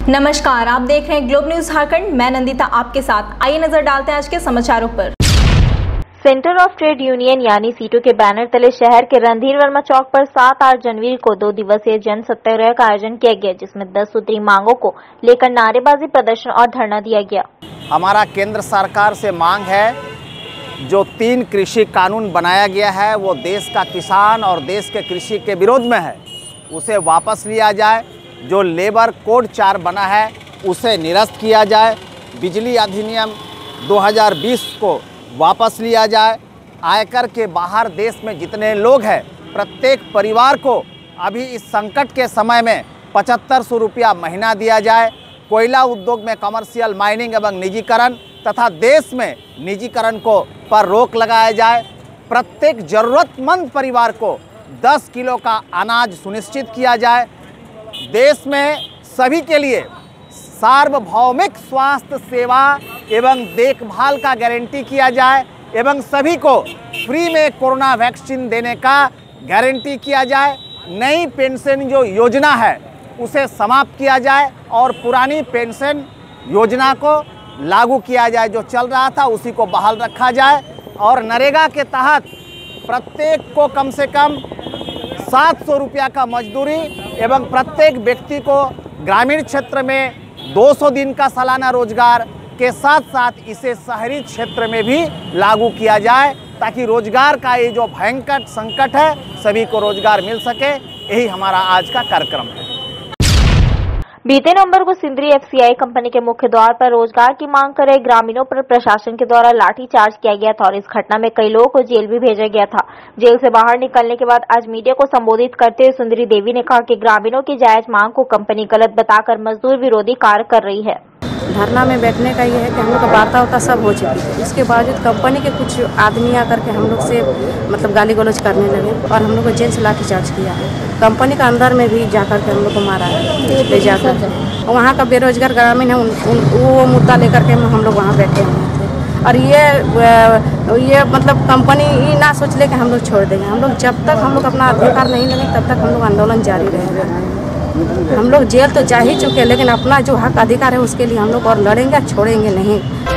नमस्कार, आप देख रहे हैं ग्लोब न्यूज झारखंड। मैं नंदिता आपके साथ। आइए नजर डालते हैं आज के समाचारों पर। सेंटर ऑफ ट्रेड यूनियन यानी सीटू के बैनर तले शहर के रणधीर वर्मा चौक पर 7-8 जनवरी को 2 दिवसीय जन सत्याग्रह का आयोजन किया गया, जिसमें 10 सूत्री मांगों को लेकर नारेबाजी, प्रदर्शन और धरना दिया गया। हमारा केंद्र सरकार से मांग है, जो 3 कृषि कानून बनाया गया है वो देश का किसान और देश के कृषि के विरोध में है, उसे वापस लिया जाए। जो लेबर कोड 4 बना है उसे निरस्त किया जाए। बिजली अधिनियम 2020 को वापस लिया जाए। आयकर के बाहर देश में जितने लोग हैं, प्रत्येक परिवार को अभी इस संकट के समय में 7500 रुपया महीना दिया जाए। कोयला उद्योग में कमर्शियल माइनिंग एवं निजीकरण तथा देश में निजीकरण को पर रोक लगाया जाए। प्रत्येक जरूरतमंद परिवार को 10 किलो का अनाज सुनिश्चित किया जाए। देश में सभी के लिए सार्वभौमिक स्वास्थ्य सेवा एवं देखभाल का गारंटी किया जाए एवं सभी को फ्री में कोरोना वैक्सीन देने का गारंटी किया जाए। नई पेंशन जो योजना है उसे समाप्त किया जाए और पुरानी पेंशन योजना को लागू किया जाए। जो चल रहा था उसी को बहाल रखा जाए और नरेगा के तहत प्रत्येक को कम से कम 700 रुपया का मजदूरी एवं प्रत्येक व्यक्ति को ग्रामीण क्षेत्र में 200 दिन का सालाना रोजगार के साथ साथ इसे शहरी क्षेत्र में भी लागू किया जाए, ताकि रोजगार का ये जो भयंकर संकट है सभी को रोजगार मिल सके। यही हमारा आज का कार्यक्रम है। बीते नवंबर को सिंदरी एफसीआई कंपनी के मुख्य द्वार पर रोजगार की मांग कर रहे ग्रामीणों पर प्रशासन के द्वारा लाठीचार्ज किया गया था और इस घटना में कई लोगों को जेल भी भेजा गया था। जेल से बाहर निकलने के बाद आज मीडिया को संबोधित करते हुए सुंदरी देवी ने कहा कि ग्रामीणों की जायज मांग को कंपनी गलत बताकर मजदूर विरोधी कार्य कर रही है। धरना में बैठने का ये है कि हम लोग का वार्ता सब हो चुकी है। इसके बावजूद कंपनी के कुछ आदमी आकर के हम लोग से गाली गलौज करने लगे और हम लोग को जेल से लाठीचार्ज किया है। कंपनी का अंदर में भी जाकर के हम लोग को मारा है ले जाकर। वहाँ का बेरोजगार ग्रामीण है, वो मुद्दा लेकर के हम लोग वहाँ बैठे हुए थे। और ये कंपनी ये ना सोच ले कि हम लोग छोड़ देंगे। हम लोग जब तक हम लोग अपना अधिकार नहीं लेंगे तब तक हम लोग आंदोलन जारी रहेगा। हम लोग जेल तो जा ही चुके हैं, लेकिन अपना जो हक अधिकार है उसके लिए हम लोग और लड़ेंगे, छोड़ेंगे नहीं।